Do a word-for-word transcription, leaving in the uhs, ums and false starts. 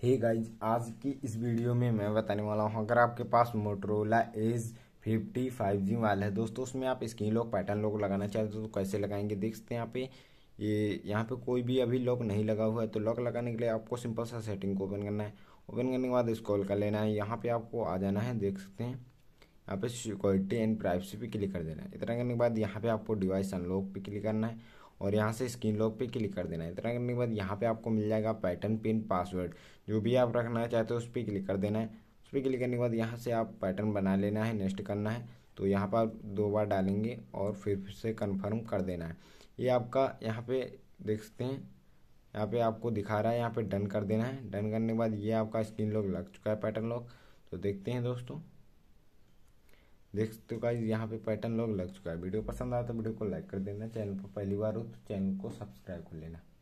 Hey guys, आज की इस वीडियो में मैं बताने वाला हूँ, अगर आपके पास Motorola edge fifty five G mobile है दोस्तों, उसमें आप स्क्रीन लॉक पैटर्न लॉक लगाना चाहते हो तो कैसे लगाएंगे देख सकते हैं। यहाँ पे ये यहाँ पे कोई भी अभी लॉक नहीं लगा हुआ है, तो लॉक लगाने के लिए आपको सिंपल सा सेटिंग को ओपन करना है। ओपन करने के बाद स्क्रॉल कर लेना है, यहाँ पे आपको आ जाना है, देख सकते हैं यहाँ पे सिक्योरिटी एंड प्राइवेसी पे क्लिक कर देना है। इतना करने के बाद यहाँ पे आपको डिवाइस अनलॉक पे क्लिक करना है और यहाँ से स्क्रीन लॉक पे क्लिक कर देना है। इतना करने के बाद यहाँ पे आपको मिल जाएगा पैटर्न पिन पासवर्ड, जो भी आप रखना चाहते हो उस पर क्लिक कर देना है। उस पर क्लिक करने के बाद यहाँ से आप पैटर्न बना लेना है, नेक्स्ट करना है। तो यहाँ पर दो बार डालेंगे और फिर से कन्फर्म कर देना है। ये आपका यहाँ पे देख सकते हैं, यहाँ पे आपको दिखा रहा है, यहाँ पे डन कर देना है। डन करने के बाद ये आपका स्क्रीन लॉक लग चुका है, पैटर्न लॉक। तो देखते हैं दोस्तों, देख सकते हो गाइस यहाँ पे पैटर्न लॉक लग चुका है। वीडियो पसंद आया तो वीडियो को लाइक कर देना, चैनल पर पहली बार हो तो चैनल को सब्सक्राइब कर लेना।